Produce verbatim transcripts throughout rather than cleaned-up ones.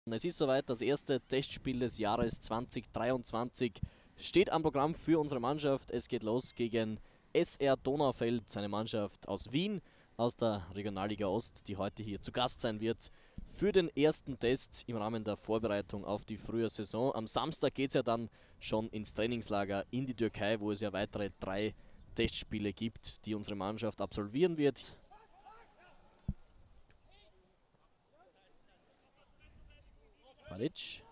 Es ist soweit, das erste Testspiel des Jahres zweitausenddreiundzwanzig steht am Programm für unsere Mannschaft. Es geht los gegen S R Donaufeld, eine Mannschaft aus Wien, aus der Regionalliga Ost, die heute hier zu Gast sein wird für den ersten Test im Rahmen der Vorbereitung auf die Frühjahrssaison. Am Samstag geht es ja dann schon ins Trainingslager in die Türkei, wo es ja weitere drei Testspiele gibt, die unsere Mannschaft absolvieren wird. Bajic.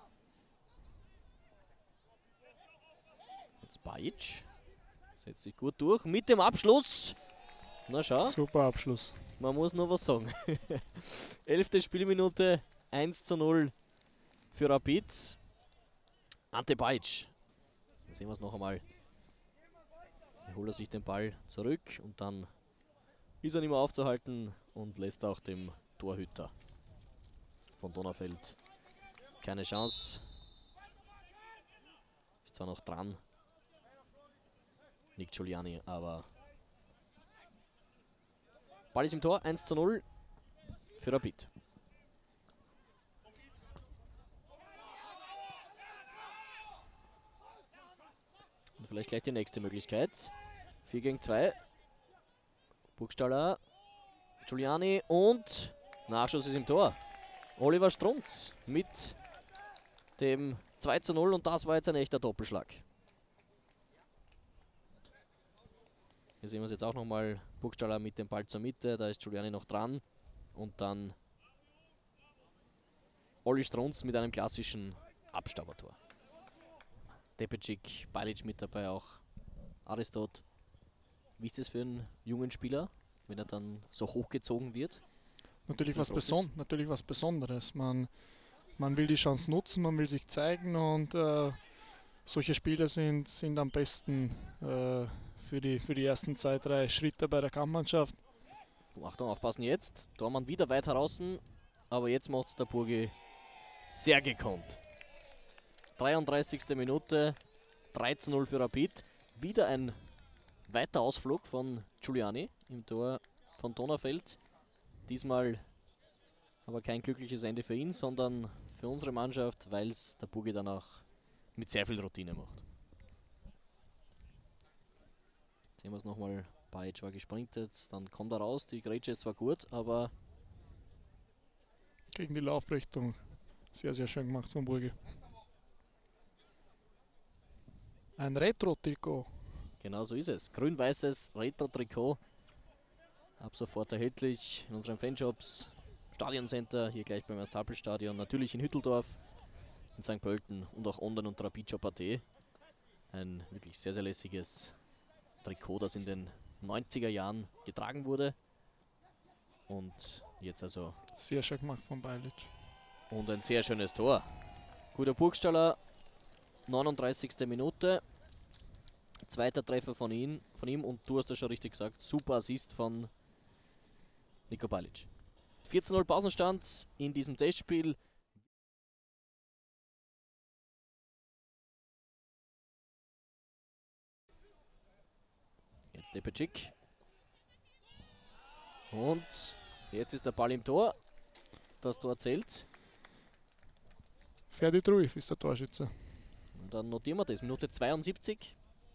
Jetzt Bajic. Setzt sich gut durch mit dem Abschluss. Na schau. Super Abschluss. Man muss nur was sagen. Elfte Spielminute, eins zu null für Rapid. Ante Bajic. Dann sehen wir es noch einmal. Hier holt er sich den Ball zurück und dann ist er nicht mehr aufzuhalten und lässt auch dem Torhüter von Donaufeld keine Chance. Ist zwar noch dran, Nick Giuliani, aber Ball ist im Tor, eins zu null für Rapid. Und vielleicht gleich die nächste Möglichkeit. vier gegen zwei. Burgstaller, Giuliani und Nachschuss ist im Tor. Oliver Strunz mit dem zwei zu null und das war jetzt ein echter Doppelschlag. Hier sehen wir es jetzt auch nochmal. Burgstaller mit dem Ball zur Mitte, da ist Giuliani noch dran. Und dann Olli Strunz mit einem klassischen Abstaubertor. Tepecic, Bajic mit dabei auch. Aristot. Wie ist das für einen jungen Spieler, wenn er dann so hochgezogen wird? Natürlich was, Beson natürlich was Besonderes. Man, man will die Chance nutzen, man will sich zeigen und äh, solche Spiele sind, sind am besten äh, für, die, für die ersten zwei, drei Schritte bei der Kampfmannschaft. Achtung, aufpassen jetzt. Dormann wieder weit heraus, aber jetzt macht es der Burgi sehr gekonnt. dreiunddreißigste Minute, drei zu null für Rapid. Wieder ein weiter Ausflug von Giuliani im Tor von Donaufeld. Diesmal aber kein glückliches Ende für ihn, sondern für unsere Mannschaft, weil es der Burgi dann auch mit sehr viel Routine macht. Sehen wir es nochmal. Bajic war gesprintet, dann kommt er raus. Die Grätsche ist zwar gut, aber gegen die Laufrichtung sehr, sehr schön gemacht von Burgi. Ein Retro-Trikot. Genau so ist es. Grün-weißes Retro-Trikot. Ab sofort erhältlich in unseren Fanshops. Stadioncenter, hier gleich beim Erstalpel-Stadion. Natürlich in Hütteldorf, in Sankt Pölten und auch online unter rapidshop punkt at. Ein wirklich sehr, sehr lässiges Trikot, das in den neunziger Jahren getragen wurde. Und jetzt also sehr schön gemacht von Bajic. Und ein sehr schönes Tor. Guter Burgstaller, neununddreißigste Minute. Zweiter Treffer von ihm, von ihm und du hast das schon richtig gesagt, super Assist von Nico Bajic. vier zu null Pausenstand in diesem Testspiel. Jetzt Tepecic. Und jetzt ist der Ball im Tor. Das Tor zählt. Ferdi Truif ist der Torschütze. Und dann notieren wir das. Minute zweiundsiebzig.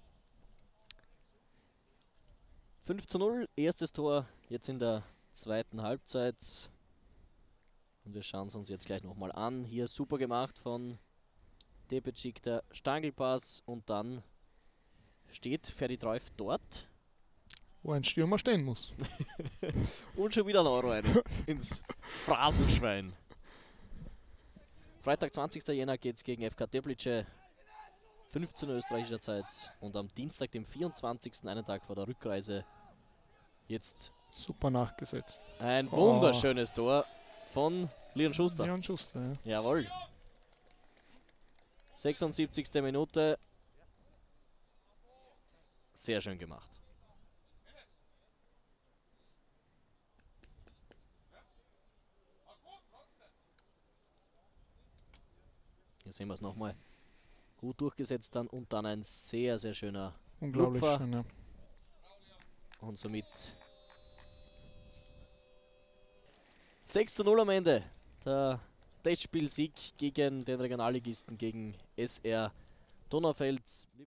fünf zu null. Erstes Tor jetzt in der zweiten Halbzeit. Und wir schauen es uns jetzt gleich nochmal an. Hier super gemacht von Tepecic, der Stangelpass. Und dann steht Ferdi Truif dort. Wo ein Stürmer stehen muss. Und schon wieder ein Euro rein ins Phrasenschwein. Freitag, zwanzigster Jänner geht es gegen F K Teplice. fünfzehn Uhr österreichischer Zeit. Und am Dienstag, dem vierundzwanzigsten einen Tag vor der Rückreise. Jetzt super nachgesetzt. Ein wunderschönes oh. Tor von Leon Schuster. Leon Schuster, ja. Jawohl. sechsundsiebzigste Minute. Sehr schön gemacht. Hier sehen wir es nochmal. Gut durchgesetzt dann und dann ein sehr, sehr schöner Unglaublich Lupfer. schön, ja. Und somit sechs zu null am Ende der Testspielsieg gegen den Regionalligisten, gegen S R Donaufeld.